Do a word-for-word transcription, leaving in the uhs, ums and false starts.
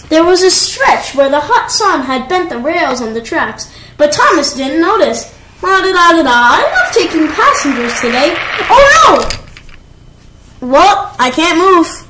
There was a stretch where the hot sun had bent the rails on the tracks, but Thomas didn't notice. La-da-da-da-da, I'm not taking passengers today. Oh no! Well, I can't move.